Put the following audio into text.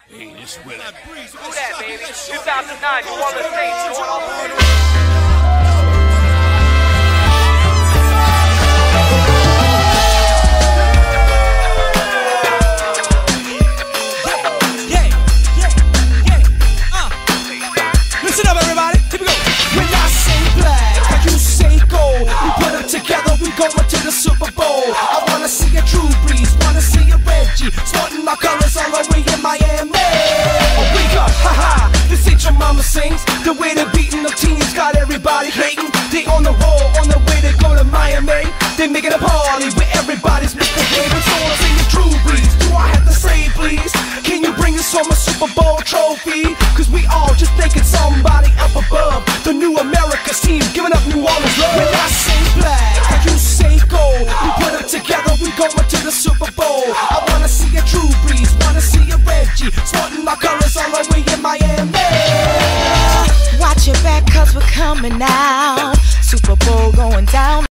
Hey, this Willie. Who that, baby? 2009, New Orleans Saints going off the field. Listen up, everybody. Here we go. When I say black, and you say gold, we put them together, we going to the Super Bowl. I wanna see a Drew Brees, wanna see a Reggie, sporting our colors all the way in Miami. Oh, wake up, haha, this ain't your mama sings. The way they're beating the teams got everybody hating. They on the roll, on the way to go to Miami. They making a party where everybody's misbehaving. So I'm singing Drew Brees, do I have to say please? Can you bring us home a Super Bowl trophy? Cause we all just thinking somebody up above. The new America's team giving up New Orleans love. When I say black, and you say gold, we put them together, we going to the Super Bowl. I wanna see a Drew Brees, wanna see a Reggie, sporting our colors all the way in Miami. Watch your back cause we're coming out. Super Bowl going down.